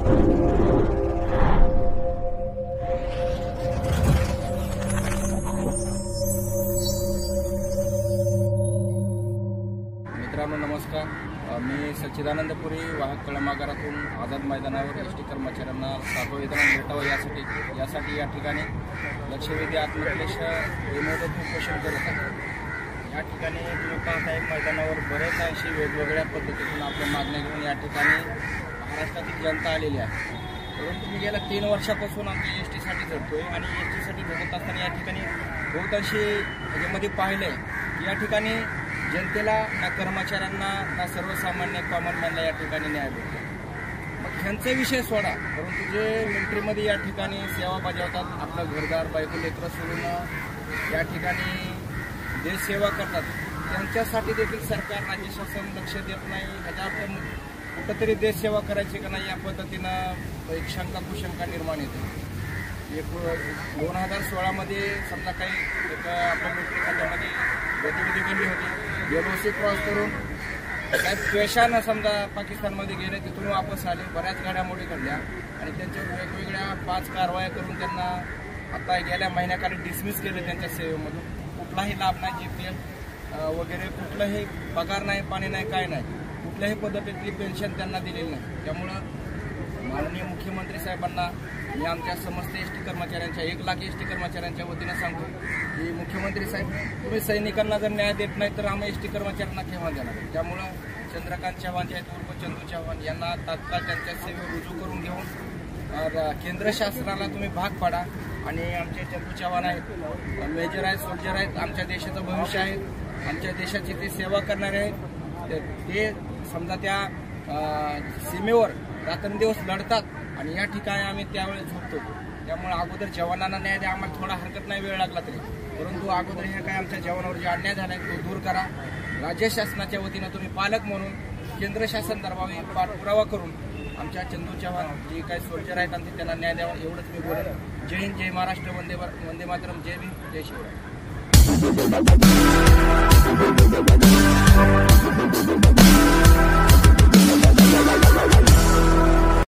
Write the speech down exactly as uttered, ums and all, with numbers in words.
मित्रांनो नमस्कार, मी सच्चिदानंद पुरी वाहक कळमागारातून आझाद मैदानावर एस टी कर्मचाऱ्यांना सातवं वेतन भेटावं यासाठी यासाठी या ठिकाणी लक्षवेधी आत्मक्लेश विनोदक उपोषण करत आहे। या ठिकाणी तुम्ही पाहताय मैदानावर बरेच अशी वेगवेगळ्या पद्धतीतून आपल्या मागण्या घेऊन या ठिकाणी महाराष्ट्रातील जनता आलेली आहे। परंतु मी गेल्या तीन वर्षापासून आमच्या एस टीसाठी झटतोय आणि एस टीसाठी झटत असताना या ठिकाणी बहुत अशी याच्यामध्ये पाहिलं आहे की या ठिकाणी जनतेला ना कर्मचाऱ्यांना ना सर्वसामान्य कॉमन मॅनला या ठिकाणी न्याय भेटतो। मग ह्यांचे विषय सोडा, परंतु जे मिलिटरीमध्ये या ठिकाणी सेवा बजावतात, आपलं घरदार बायको लेकरं सोडून या ठिकाणी देश सेवा करतात, त्यांच्यासाठी देखील सरकार राज्य शासन लक्ष देत नाही। ह्याच्यावर कुठंतरी देश सेवा करायची का नाही या पद्धतीनं एक शंका कुशंका निर्माण येते। एक दोन हजार सोळामध्ये समजा काही एक आपल्या मिलिटरी खात्यामध्ये गतिविधी केली होती, एल ओ सी क्रॉस करून काही द्वेषानं समजा पाकिस्तानमध्ये गेले, तिथून वापस आले, बऱ्याच घडामोडी घडल्या आणि त्यांच्यावर वेगवेगळ्या पाच कारवाया करून त्यांना आता गेल्या महिन्याखाली डिसमिस केले त्यांच्या सेवेमधून। कुठलाही लाभ नाही, जी पी एफ वगैरे कुठलाही पगार नाही, पाणी नाही, काय नाही, कुठल्याही पद्धतीतली पेन्शन त्यांना दिलेली नाही। त्यामुळं माननीय मुख्यमंत्री साहेबांना मी आमच्या समस्त एस टी कर्मचाऱ्यांच्या एक लाख एस टी कर्मचाऱ्यांच्या वतीनं सांगतो की मुख्यमंत्री साहेब, तुम्ही सैनिकांना जर न्याय देत नाही तर आम्ही एस टी कर्मचाऱ्यांना केव्हा देणार। त्यामुळं चंद्रकांत चव्हाण जे आहेत उर्फ चंदू चव्हाण यांना तात्काळ त्यांच्या सेवेवर रुजू करून घेऊन केंद्र शासनाला तुम्ही भाग पाडा आणि आमचे चंदू चव्हाण आहेत, मेजर आहेत, सोल्जर आहेत, आमच्या देशाचं भविष्य आहे, आमच्या देशाची ते सेवा करणारे आहेत, ते समजा त्या सीमेवर रात्रंदिवस लढतात आणि या ठिकाणी आम्ही त्यावेळेस झोपतो। त्यामुळे अगोदर जवानांना न्याय द्या, आम्हाला थोडा हरकत नाही, वेळ लागला तरी, परंतु अगोदर हे काय आमच्या जवानावर जे अन्याय झाला आहे तो दूर करा। राज्य शासनाच्या वतीनं तुम्ही पालक म्हणून केंद्र शासन दरबावी पाठपुरावा करून आमच्या चंदू चव्हाण जे काही सोल्जर आहेत आमचे त्यांना न्याय द्यावा, एवढंच मी बोलेन। जय हिंद, जय महाराष्ट्र, वंदे वंदे मातरम, जय भीम, जय शिवराय।